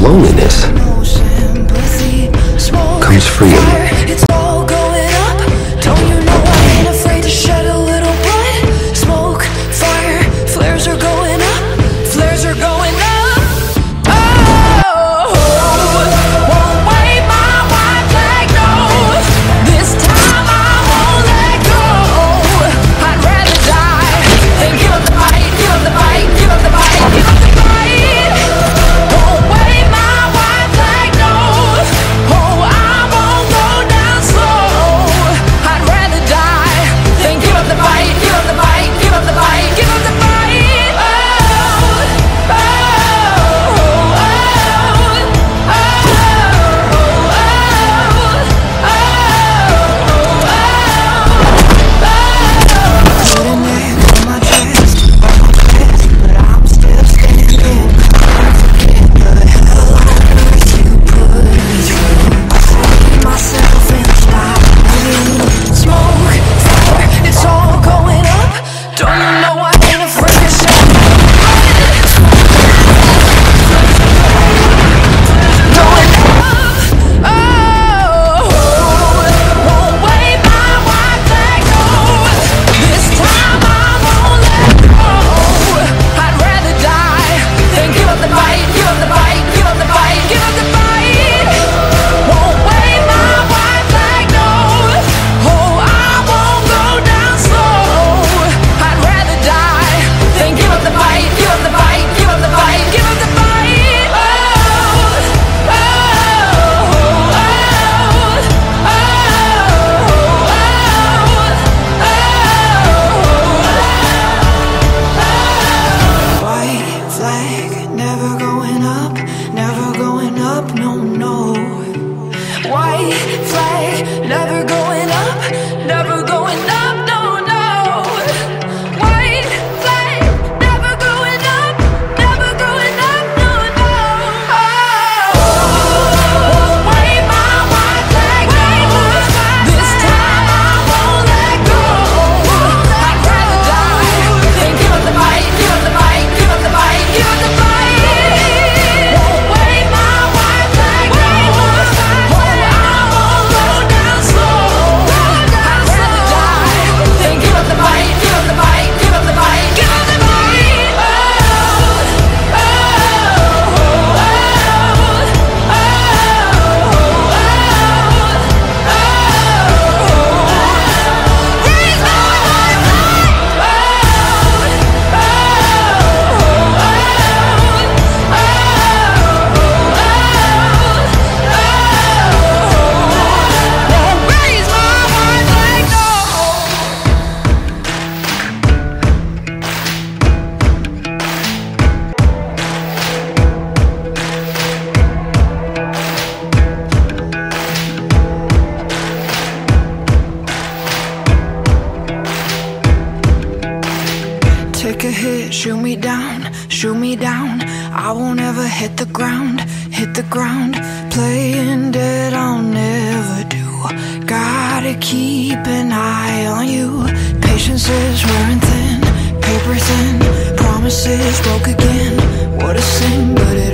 loneliness comes freedom. It's all going up. Don't you know I ain't afraid to shed a little blood? Smoke, fire, flares are going up. Flares are going up. Oh, won't wave my white flag, no. This time I won't let go. I'd rather die than give up the fight, give up the fight, give up the fight, give up the fight. Won't wave my white flag, no. Oh, I won't go down slow. I'd rather die than give up the fight, give up the fight, give up the fight, give up the fight. Take a hit, shoot me down. I won't ever hit the ground. Playing dead I'll never do. Gotta keep an eye on you. Patience is wearing thin, paper thin. Promises broke again. What a sin, but